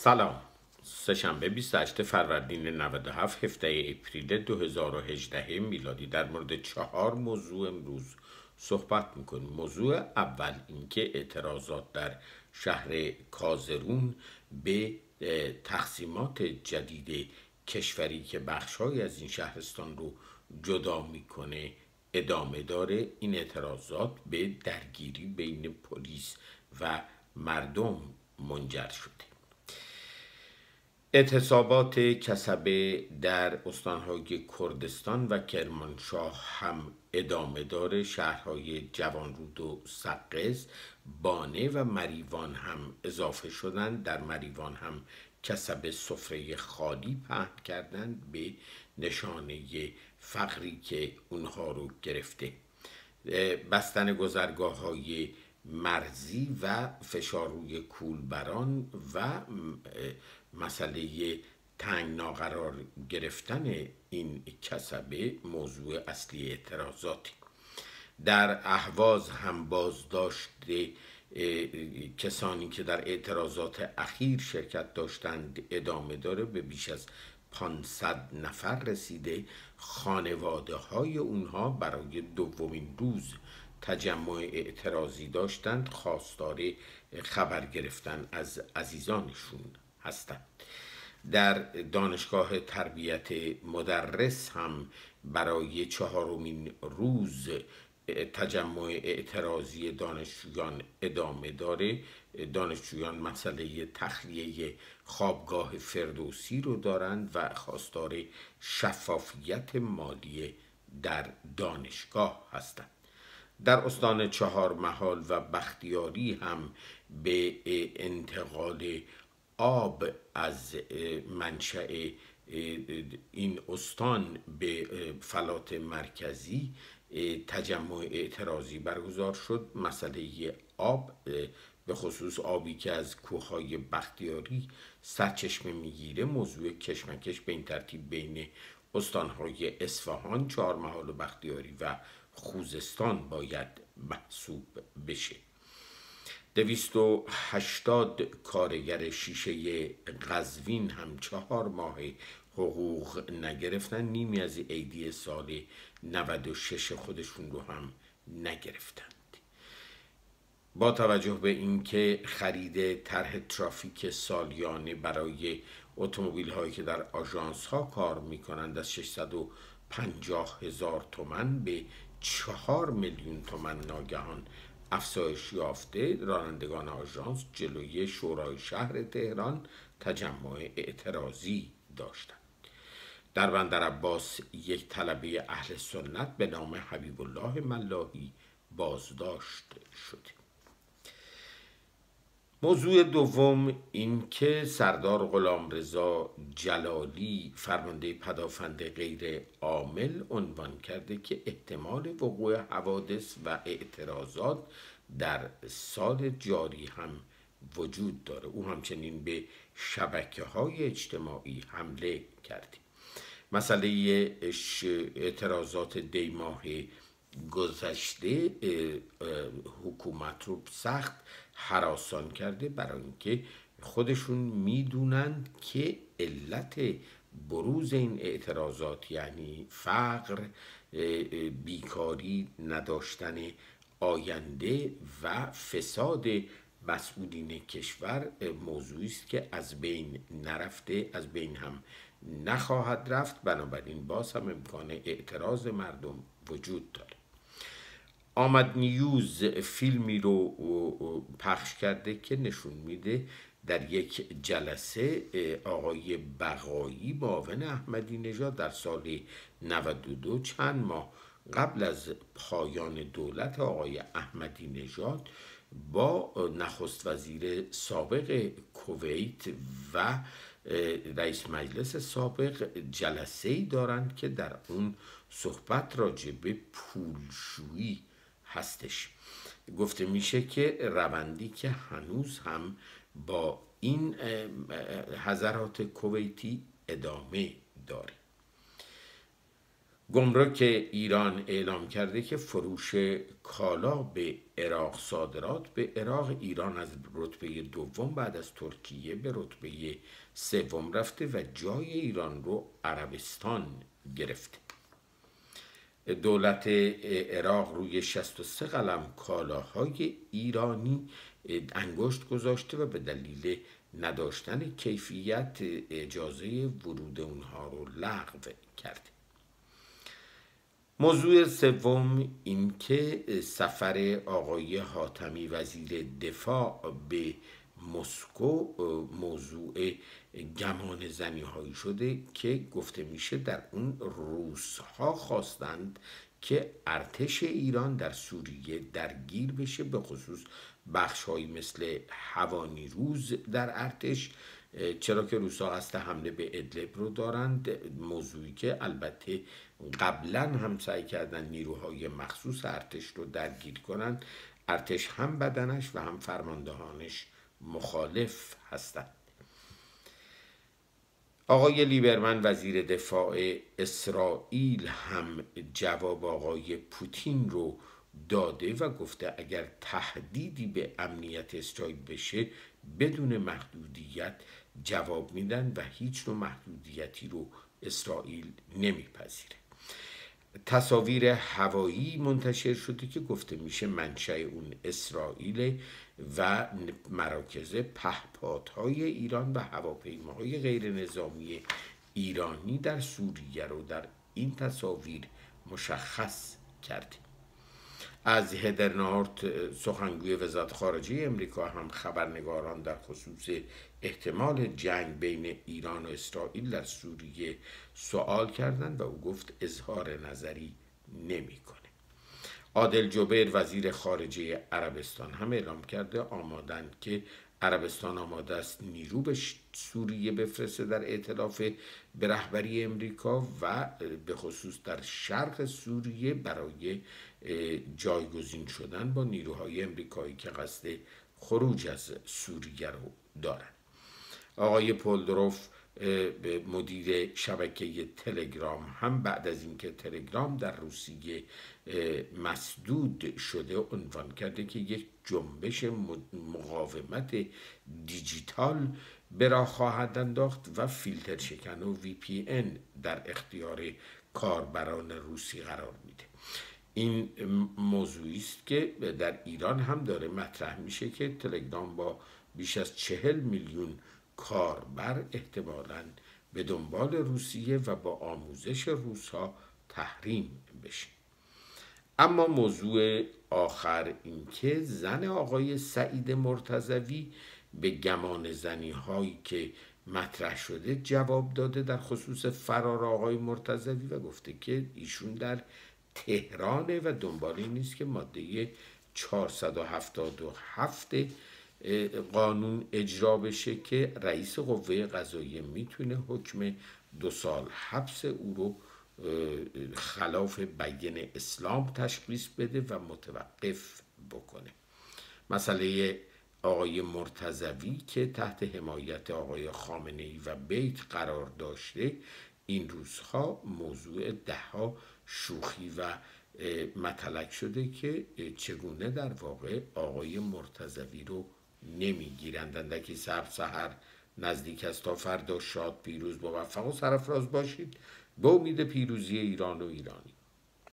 سلام. سه‌شنبه 28 فروردین 97 17 اپریل 2018 میلادی در مورد 4 موضوع امروز صحبت میکنیم. موضوع اول اینکه اعتراضات در شهر کازرون به تقسیمات جدید کشوری که بخش‌هایی از این شهرستان رو جدا میکنه ادامه داره. این اعتراضات به درگیری بین پلیس و مردم منجر شده. اعتصابات کسبه در استانهای کردستان و کرمانشاه هم ادامه داره. شهرهای جوانرود و سقز، بانه و مریوان هم اضافه شدند. در مریوان هم کسبه سفره خالی پهن کردند به نشانه فقری که اونها رو گرفته. بستن گذرگاه‌های مرزی و فشار روی کولبران و مسئله تنگنا قرار گرفتن این کسبه موضوع اصلی اعتراضاتی. در اهواز هم بازداشت کسانی که در اعتراضات اخیر شرکت داشتند ادامه داره. به بیش از 500 نفر رسیده. خانواده های اونها برای دومین روز تجمع اعتراضی داشتند، خواستار خبر گرفتن از عزیزانشون هستند. در دانشگاه تربیت مدرس هم برای 4مین روز تجمع اعتراضی دانشجویان ادامه داره. دانشجویان مسئله تخلیه خوابگاه فردوسی رو دارند و خواستار شفافیت مالی در دانشگاه هستند. در استان چهارمحال و بختیاری هم به انتقال آب از منشأ این استان به فلات مرکزی تجمع اعتراضی برگزار شد. مسئله آب، به خصوص آبی که از کوههای بختیاری سرچشمه میگیره، موضوع کشمکش به این ترتیب بین استانهای اصفهان، چهارمحال و بختیاری و خوزستان باید محسوب بشه. 280 کارگر شیشه قزوین هم 4 ماه حقوق نگرفتن. نیمی از عیدی سال 96 خودشون رو هم نگرفتند. با توجه به اینکه خرید طرح ترافیک سالیانه برای اتومبیل هایی که در آژانس ها کار میکنند از 650,000 تومان به 4 میلیون تومان ناگهان افزایش یافته، رانندگان آژانس جلوی شورای شهر تهران تجمع اعتراضی داشتند. در بندر عباس یک طلبه اهل سنت به نام حبیب الله ملاحی بازداشت شده. موضوع دوم این که سردار غلامرضا جلالی فرمانده پدافند غیر عامل عنوان کرده که احتمال وقوع حوادث و اعتراضات در سال جاری هم وجود داره. او همچنین به شبکه‌های اجتماعی حمله کرده. مسئله اعتراضات دیماه گذشته حکومت رو سخت هراسان کرده، برای اینکه خودشون میدونند که علت بروز این اعتراضات یعنی فقر، بیکاری، نداشتن آینده و فساد مسئولین کشور موضوعی است که از بین نرفته، از بین هم نخواهد رفت. بنابراین باز هم امکان اعتراض مردم وجود داره. آمد نیوز فیلمی رو پخش کرده که نشون میده در یک جلسه آقای بقایی معاون احمدی نژاد در سال 92 چند ماه قبل از پایان دولت آقای احمدی نژاد با نخست وزیر سابق کویت و رئیس مجلس سابق جلسه‌ای دارند که در اون صحبت راجع به پولشویی هستش. گفته میشه که روندی که هنوز هم با این حضرات کویتی ادامه داره. گمرک ایران اعلام کرده که فروش کالا به عراق، صادرات به عراق ایران از رتبه دوم بعد از ترکیه به رتبه سوم رفته و جای ایران رو عربستان گرفته. دولت عراق روی 63 قلم کالاهای ایرانی انگشت گذاشته و به دلیل نداشتن کیفیت اجازه ورود اونها رو لغو کرده. موضوع سوم این که سفر آقای حاتمی وزیر دفاع به مسکو موضوع گمان زنی هایی شده که گفته میشه در اون روس‌ها خواستند که ارتش ایران در سوریه درگیر بشه، به خصوص بخش‌هایی مثل هوانیروز در ارتش، چرا که روس‌ها قصد حمله به ادلب رو دارند. موضوعی که البته قبلا هم سعی کردن نیروهای مخصوص ارتش رو درگیر کنند. ارتش هم بدنش و هم فرماندهانش مخالف هستند. آقای لیبرمن وزیر دفاع اسرائیل هم جواب آقای پوتین رو داده و گفته اگر تهدیدی به امنیت اسرائیل بشه بدون محدودیت جواب میدن و هیچ نوع محدودیتی رو اسرائیل نمیپذیره. تصاویر هوایی منتشر شده که گفته میشه منشأ اون اسرائیل و مراکز پهپادهای ایران و هواپیماهای غیر نظامی ایرانی در سوریه رو در این تصاویر مشخص کرده. از هدرنارت سخنگوی وزارت خارجه امریکا هم خبرنگاران در خصوص احتمال جنگ بین ایران و اسرائیل در سوریه سوال کردند و او گفت اظهار نظری نمی‌کنه. عادل جبیر وزیر خارجه عربستان هم اعلام کرده آمادند که عربستان آماده است نیرو به سوریه بفرسته در ائتلاف به رهبری امریکا و به خصوص در شرق سوریه برای جایگزین شدن با نیروهای امریکایی که قصد خروج از سوریه رو دارند. آقای پولدروف مدیر شبکه تلگرام هم بعد از اینکه تلگرام در روسیه مسدود شده عنوان کرده که یک جنبش مقاومت دیجیتال به راه خواهد انداخت و فیلتر شکن و VPN در اختیار کاربران روسی قرار میده. این موضوعی است که در ایران هم داره مطرح میشه که تلگرام با بیش از 40 میلیون کاربر احتمالاً به دنبال روسیه و با آموزش روس‌ها تحریم بشه. اما موضوع آخر این که زن آقای سعید مرتضوی به گمان زنی هایی که مطرح شده جواب داده در خصوص فرار آقای مرتضوی و گفته که ایشون در تهرانه و دنبال این نیست که ماده 477 قانون اجرا بشه که رئیس قوه قضاییه میتونه حکم 2 سال حبس او رو خلاف بیان اسلام تشخیص بده و متوقف بکنه. مسئله آقای مرتضوی که تحت حمایت آقای خامنه‌ای و بیت قرار داشته این روزها موضوع دهها شوخی و مطلق شده که چگونه در واقع آقای مرتضوی رو نمیگیرند. اندکی صبح سحر نزدیک است تا فردا شاد پیروز موفق و سرفراز باشید به امید پیروزی ایران و ایرانی.